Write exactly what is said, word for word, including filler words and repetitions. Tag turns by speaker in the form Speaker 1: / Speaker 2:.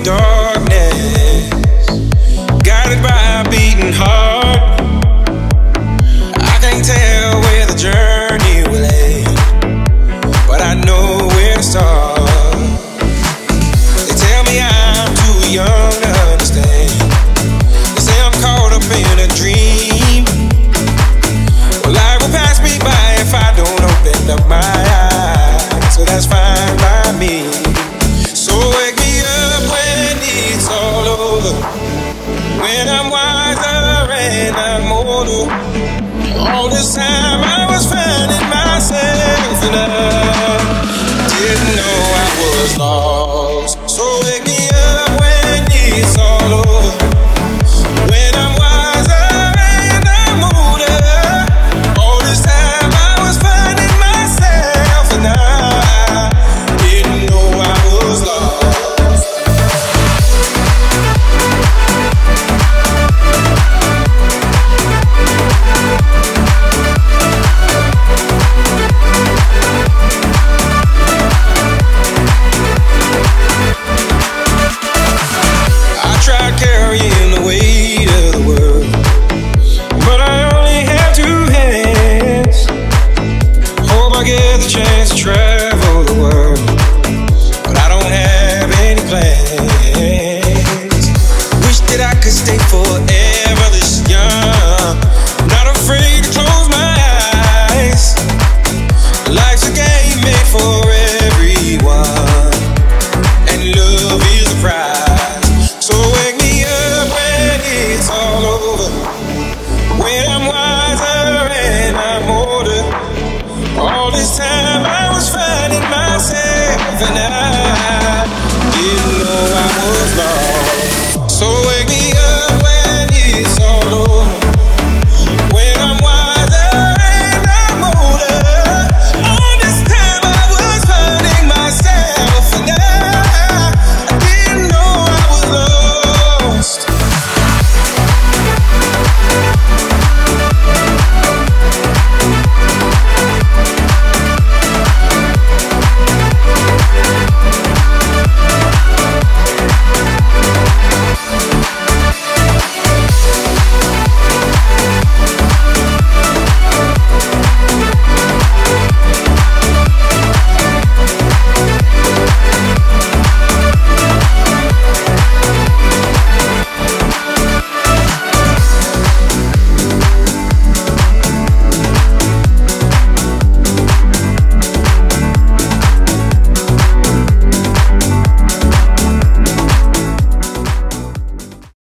Speaker 1: darkness, guided by a beating heart. I can't tell where the journey will end, but I know where to start. They tell me I'm too young to understand. They say I'm caught up in a dream. Well, life will pass me by if I don't open up my eyes, so that's fine by me. So wake me up when it's all over, when I'm wiser and I'm older. All this time I was finding myself and I didn't know I was lost. So wake me up